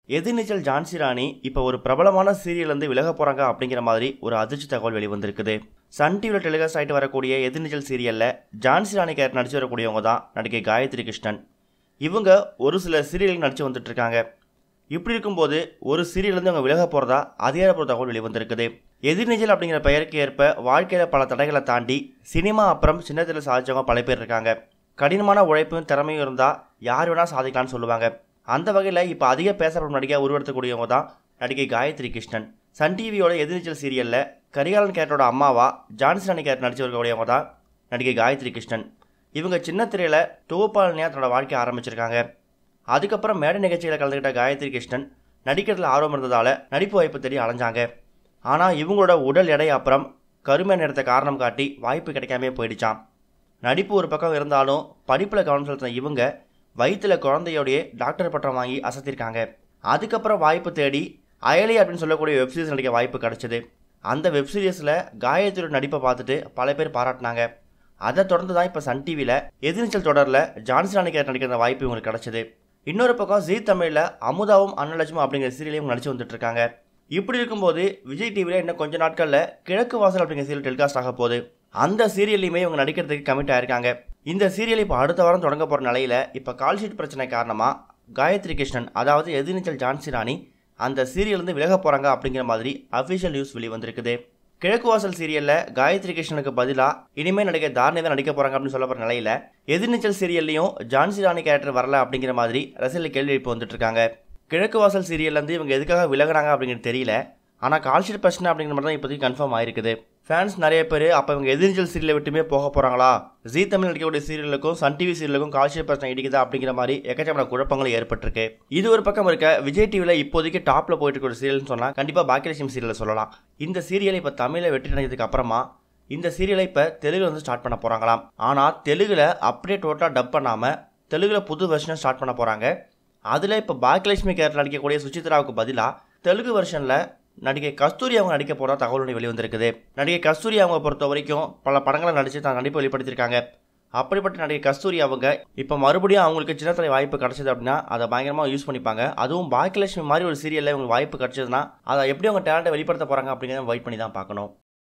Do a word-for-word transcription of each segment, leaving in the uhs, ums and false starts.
எதிர்நீச்சல் ஜான்சி ராணி இப்போ ஒரு பிரபலமான சீரியல் இருந்து விலக போறாங்க அப்படிங்கிற மாதிரி ஒரு அதிர்ச்சி தகவல் வெளிவந்திருக்குது. சன் டிவியில் டெலிகாஸ்ட் ஆகிட்டு வரக்கூடிய எதிர்நீச்சல் சீரியலில் ஜான்சி ராணி கேரக்டர் நடிச்சு வரக்கூடியவங்க தான் நடிகை காயத்ரி கிருஷ்ணன். இவங்க ஒரு சில சீரியலுக்கு நடிச்சு வந்துட்டு இருக்காங்க. இப்படி இருக்கும்போது ஒரு சீரியல்லேருந்து அவங்க விலக போகிறதா அதிகாரப்பூர்வ தகவல் வெளிவந்திருக்குது. எதிர்நீச்சல் அப்படிங்கிற பெயருக்கு ஏற்ப வாழ்க்கையில் பல தடைகளை தாண்டி சினிமா அப்புறம் சின்னத்தில் சாதிச்சவங்க பல பேர் இருக்காங்க. கடினமான உழைப்பும் திறமையும் இருந்தால் யார் வேணால் சாதிக்கலாம்னு சொல்லுவாங்க. அந்த வகையில் இப்போ அதிக பேசப்படும் நடிகையாக உருவெடுக்கக்கூடியவங்க தான் நடிகை காயத்ரி கிருஷ்ணன். சன் டிவியோட எதிர்நீச்சல் சீரியலில் கரிகாலன் கேரக்டரோட அம்மாவா ஜான்சி ராணி கேரக்டர் நடிச்சு வரக்கூடியவங்க தான் நடிகை காயத்ரி கிருஷ்ணன். இவங்க சின்ன திரையில் தொகுப்பாளனியாக தன்னோட வாழ்க்கையை ஆரம்பிச்சிருக்காங்க. அதுக்கப்புறம் மேடை நிகழ்ச்சிகளை கலந்துக்கிட்ட காயத்ரி கிருஷ்ணன் நடிக்கிறதுல ஆர்வம் இருந்ததால் நடிப்பு வாய்ப்பு தேடி அலைஞ்சாங்க. ஆனால் இவங்களோட உடல் எடை அப்புறம் கருமை நிறத்தை காரணம் காட்டி வாய்ப்பு கிடைக்காமே போயிடுச்சான். நடிப்பு ஒரு பக்கம் இருந்தாலும் படிப்பில் கவனம் செலுத்தின இவங்க வயிற்றில் குழந்தையோடைய டாக்டர் பட்டம் வாங்கி அசத்திருக்காங்க. அதுக்கப்புறம் வாய்ப்பு தேடி அயலி அப்படின்னு சொல்லக்கூடிய வெப்சீரிஸ் நடிக்க வாய்ப்பு கிடச்சிது. அந்த வெப்சீரிஸில் காயத்ரியோட நடிப்பை பார்த்துட்டு பல பேர் பாராட்டினாங்க. அதை தொடர்ந்து தான் இப்போ சன் டிவியில் எதிர்நீச்சல் தொடரில் ஜான்சி ராணி கேரக்டர் நடிக்கிற வாய்ப்பு இவங்களுக்கு கிடச்சிது. இன்னொரு பக்கம் ஜீ தமிழில் அமுதாவும் அன்னலட்சுமி அப்படிங்கிற சீரியலையும் நடிச்சு வந்துட்டு இருக்காங்க. இப்படி இருக்கும்போது விஜய் டிவியில் இன்னும் கொஞ்சம் நாட்களில் கிழக்கு வாசல் அப்படிங்கிற சீரியல் டெலிகாஸ்ட் ஆக போகுது. அந்த சீரியல்லையுமே இவங்க நடிக்கிறதுக்கு கமிட் ஆயிருக்காங்க. இந்த சீரியல் இப்போ அடுத்த வாரம் தொடங்க போகிற நிலையில் இப்போ கால்ஷீட் பிரச்சனை காரணமாக காயத்ரி கிருஷ்ணன் அதாவது எதிர்நீச்சல் ஜான்சி ராணி அந்த சீரியல்லேருந்து விலக போகிறாங்க அப்படிங்கிற மாதிரி அஃபிஷியல் நியூஸ் வெளிவந்திருக்குது. கிழக்கு வாசல் சீரியலில் காயத்ரி கிருஷ்ணனுக்கு பதிலாக இனிமேல் நடிகை தாரணி தான் நடிக்க போகிறாங்க அப்படின்னு சொல்ல போகிற நிலையில் எதிர்நீச்சல் சீரியல்லையும் ஜான்சி ராணி கேரக்டர் வரல அப்படிங்கிற மாதிரி ரசிகர்கள் கேள்வி இப்போ வந்துட்டு இருக்காங்க. கிழக்கு வாசல் சீரியல்லேருந்து இவங்க எதுக்காக விலகுறாங்க அப்படிங்கிறது தெரியல. ஆனால் கால்ஷீட் பிரச்சனை அப்படிங்கிற மாதிரி தான் இப்போதைக்கு கன்ஃபார்ம் ஆயிருக்குது. ஃபேன்ஸ் நிறைய பேர் அப்போ இவங்க எதிர்நீச்சல் சீரியலை விட்டுமே போக போகிறாங்களா, ஜீ தமிழ் நடிக்கக்கூடிய சீரியலுக்கும் சன் டிவி சீரியலுக்கும் கால்ஷீட் பிரச்சனை இடிக்குதா அப்படிங்கிற மாதிரி எக்கச்சக்கமான குழப்பங்கள் ஏற்பட்டிருக்கு. இது ஒரு பக்கம் இருக்க விஜய் டிவியில் இப்போதைக்கு டாப்பில் போயிட்டு இருக்க ஒரு சீரியல்னு சொன்னால் கண்டிப்பாக பாக்கியலட்சுமி சீரியலை சொல்லலாம். இந்த சீரியலை இப்போ தமிழில் வெற்றி அடைஞ்சதுக்கு அப்புறமா இந்த சீரியலை இப்போ தெலுங்குல வந்து ஸ்டார்ட் பண்ண போகிறாங்களாம். ஆனால் தெலுங்குல அப்படியே டோட்டலாக டப் பண்ணாமல் தெலுங்குல புது வெர்ஷனை ஸ்டார்ட் பண்ண போகிறாங்க. அதில் இப்போ பாக்கியலட்சுமி கேரக்டர் நடிக்கக்கூடிய சுசித்ராவுக்கு பதிலாக தெலுங்கு வெர்ஷனில் நடிகை கஸ்தூரி அவங்க நடிக்க போகிற தகவல் வெளிவந்திருக்குது. நடிகை கஸ்தூரி அவங்க பொறுத்த வரைக்கும் பல படங்களை நடித்து தான் நடிப்பை வெளிப்படுத்தியிருக்காங்க. அப்படிப்பட்ட நடிகை கஸ்தூரி அவங்க இப்போ மறுபடியும் அவங்களுக்கு சின்னத்திரை வாய்ப்பு கிடச்சிது அப்படின்னா அதை பயங்கரமாக யூஸ் பண்ணிப்பாங்க. அதுவும் பாக்கியலட்சுமி மாதிரி ஒரு சீரியலில் இவங்களுக்கு வாய்ப்பு கிடச்சதுன்னா அதை எப்படி அவங்க டேலண்ட்டை வெளிப்படுத்த போகிறாங்க அப்படிங்கிறத வெயிட் பண்ணி தான் பார்க்கணும்.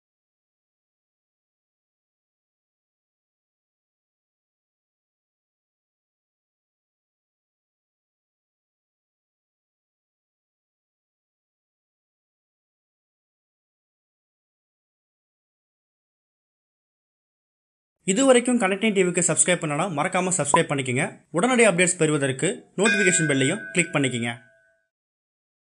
இதுவரைக்கும் கனெக்டிங் டிவிக்கு சப்ஸ்கிரைப் பண்ணனா மறக்காம சப்ஸ்கிரைப் பண்ணிக்கங்க. உடனடி அப்டேட்ஸ் பெறுவதற்கு நோட்டிஃபிகேஷன் பெல்லையும் கிளிக் பண்ணிக்கங்க.